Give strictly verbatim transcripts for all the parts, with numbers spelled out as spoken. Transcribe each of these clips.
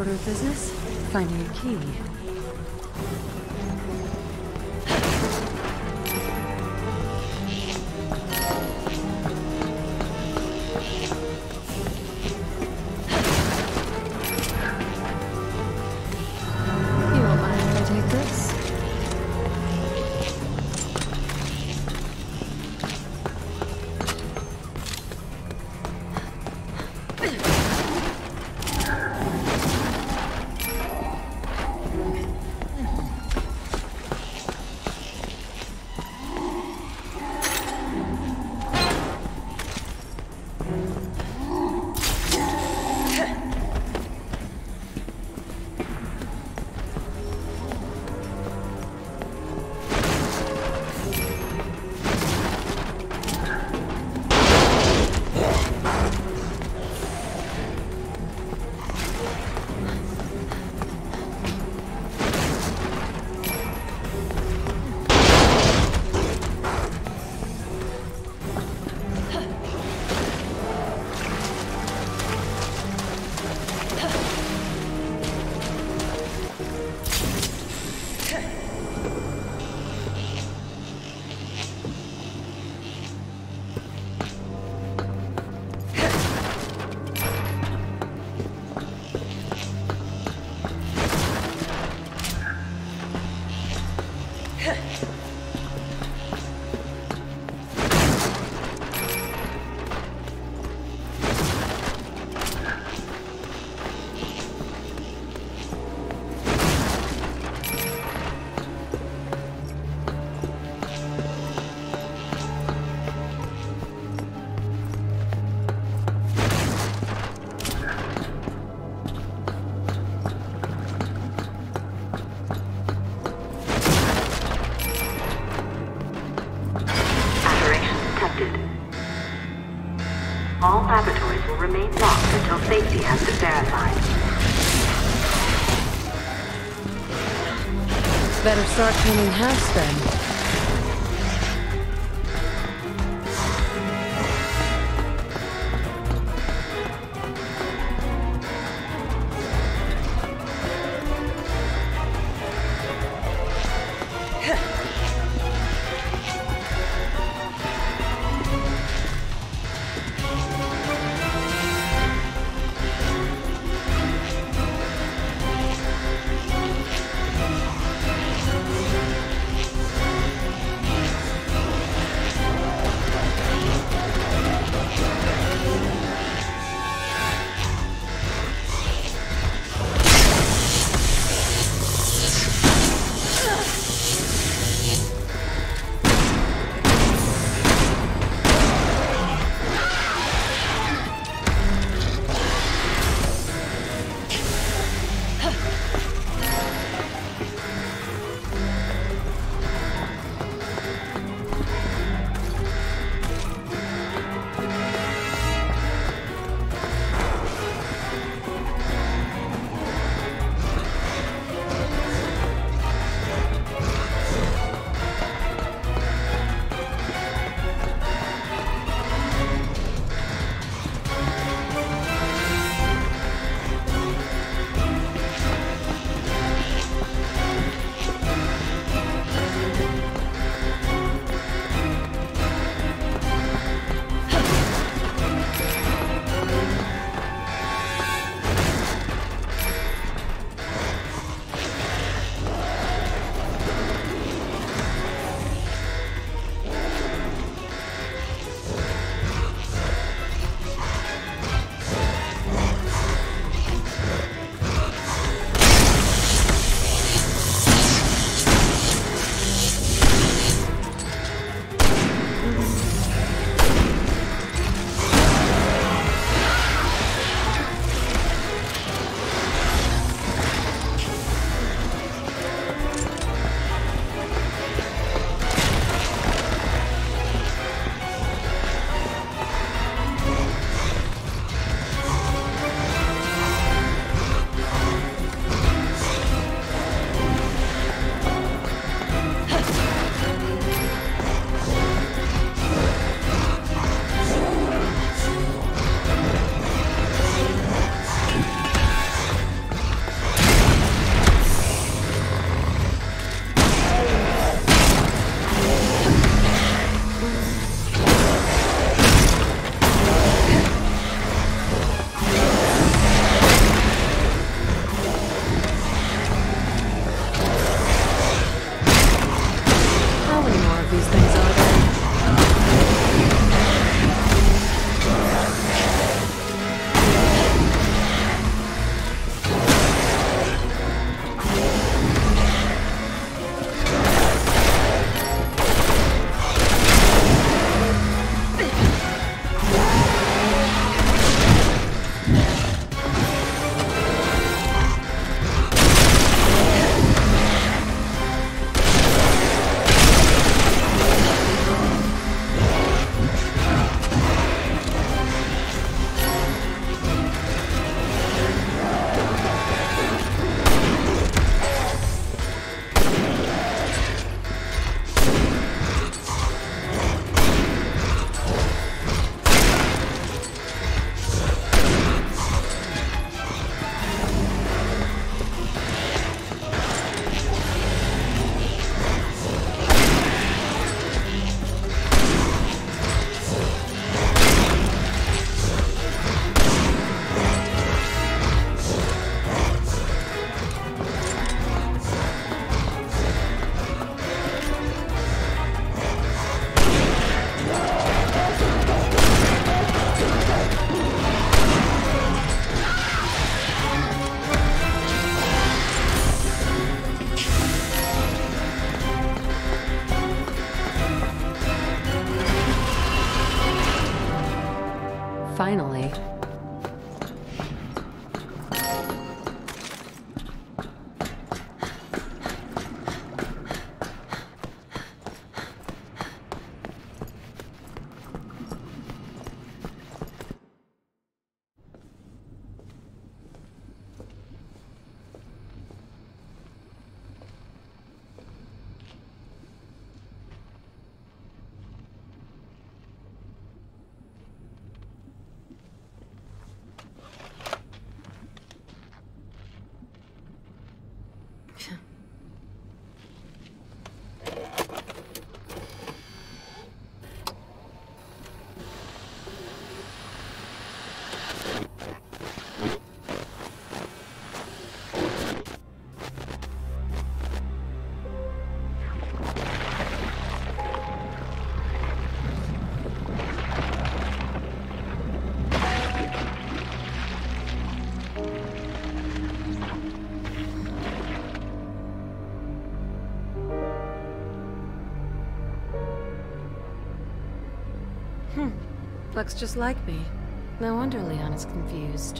order of business? Finding a key. You won't mind if I take this? All laboratories will remain locked until safety has been verified. Better start cleaning house then. Looks just like me. No wonder Leon is confused.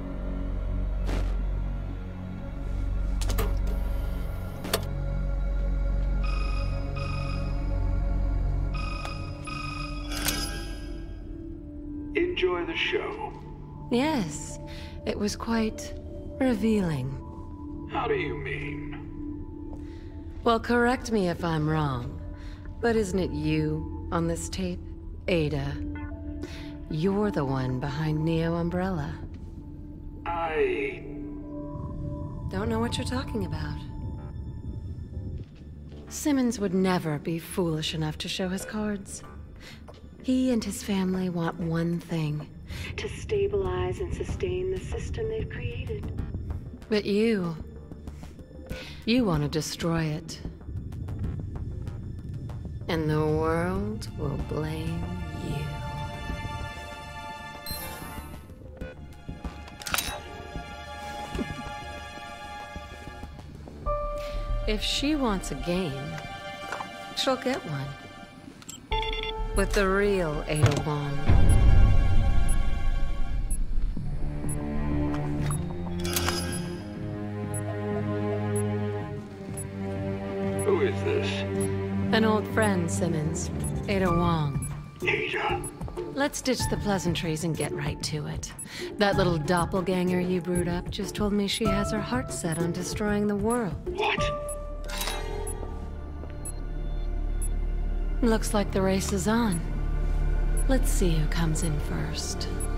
Enjoy the show. Yes, it was quite revealing. How do you mean? Well, correct me if I'm wrong, but isn't it you on this tape, Ada? You're the one behind Neo Umbrella. I... Don't know what you're talking about. Simmons would never be foolish enough to show his cards. He and his family want one thing: to stabilize and sustain the system they've created. But you... you want to destroy it. And the world will blame you. If she wants a game, she'll get one. With the real Ada Wong. Who is this? An old friend, Simmons. Ada Wong. Ada. Let's ditch the pleasantries and get right to it. That little doppelganger you brewed up just told me she has her heart set on destroying the world. What? Looks like the race is on. Let's see who comes in first.